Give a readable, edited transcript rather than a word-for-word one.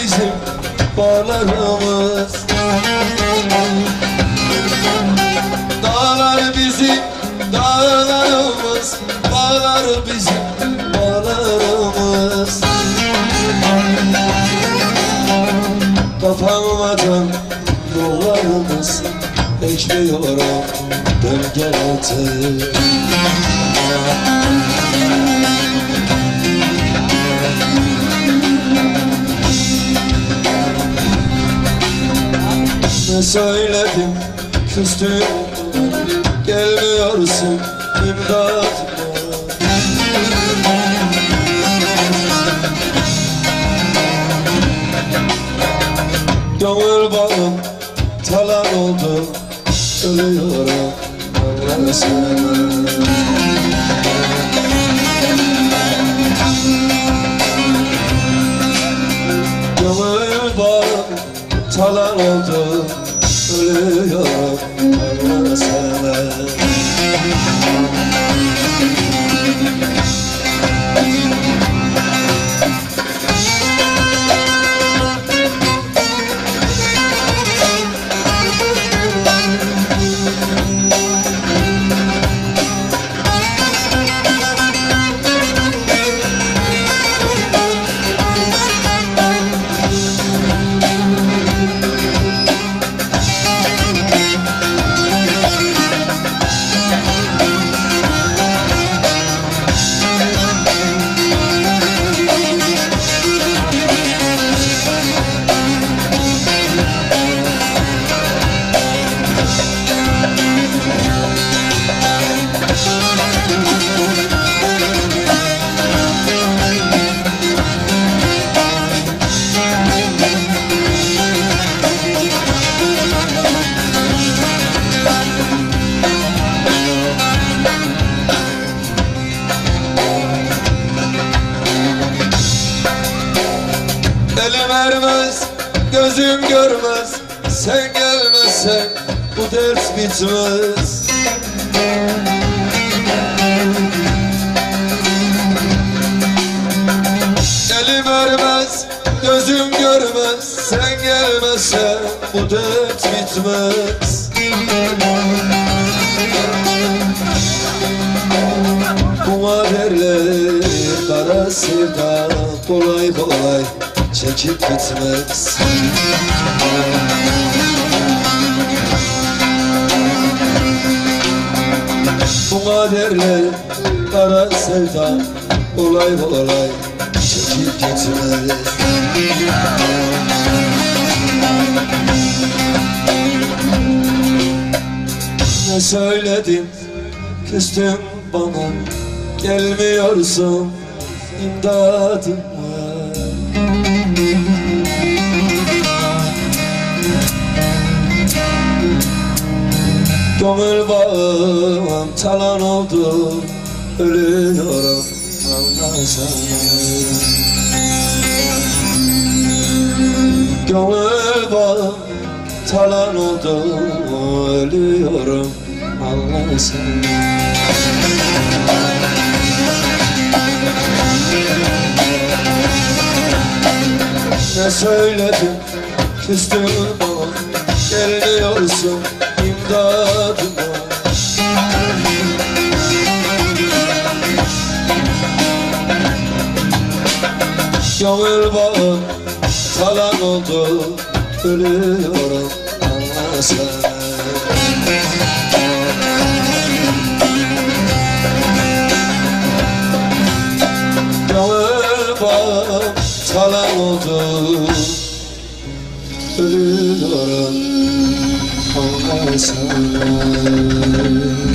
bizim bağlarımız. Dağlar bizim dağlarımız, bağlar bizim bağlarımız. Kapanmadan yollarımız, bekliyorum bölgelerde. Ne söyledim küstüm, gelmiyorsun imdadıma. Gönül bağım talan oldu, ölüyorum Allah'ını sevmem. Gönül bağım talan oldu, ölüyorum Allah'ını sevmem. Elim ermez, gözüm görmez, sen gelmezsen bu dert bitmez. Elim ermez, gözüm görmez, sen gelmezsen bu dert bitmez. Buna derler kara sevda, kolay kolay çekip gitmez. Buna derler kara sevda, kolay kolay çekip gitmez. Ne söyledim küstüm bana, gelmiyorsun imdadıma. Gönül bağım talan oldu, ölüyorum Allah sana. Gönül bağım talan oldu, ölüyorum Allah sana. Ne söyledim küstüm bana, gelmiyorsun imdadıma. Gönül bağım talan oldu, ölüyorum Allah sana. Gönül bağım talan oldu, ölüyorum Allah sana.